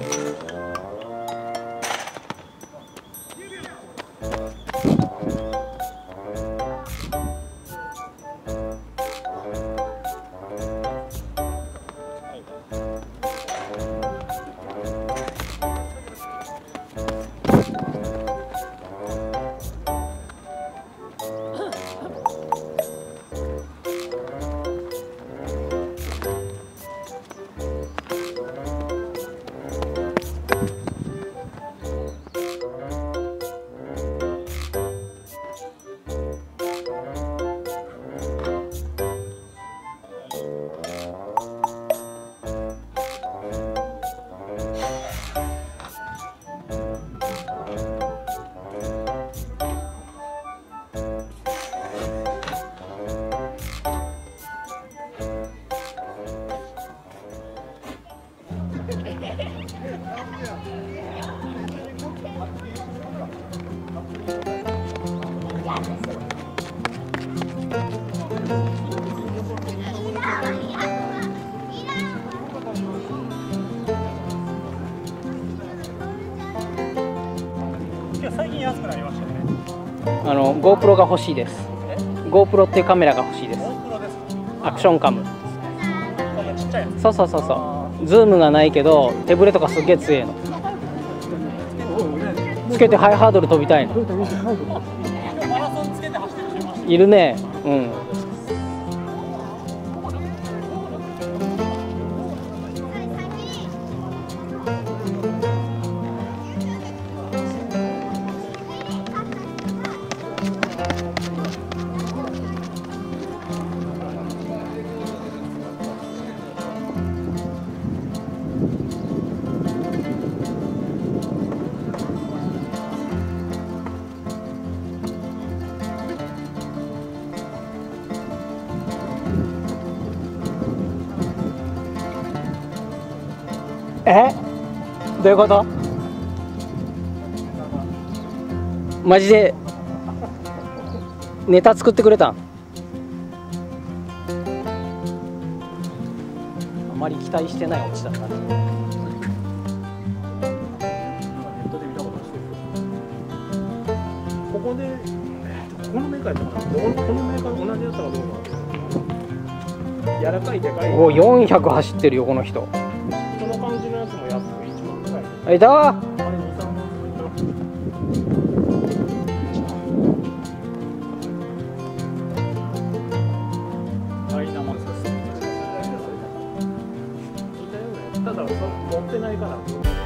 最近安くなりましたね。 GoPro が欲しいです。GoPro っていうカメラが欲しいです。アクションカム。 ちっちゃいやつ。 そうそうそうそう。ズームがないけど手ブレとかすっげえ強いの。つけてハイハードル飛びたいの。 マラソンつけて走ってる人いました。 いるね。うん。どういうこと？マジでネタ作ってくれたん？あまり期待してないオチだった。 ネットで見たことある。ここで、このメーカーやったかな。このメーカー同じやったかどうか。柔らかいでかい。 お、400走ってるよこの人。 この感じのやつも安く1万くらい。 あいたー。 あれ2、3万するよ。ダイナマスです。ただ持ってないから。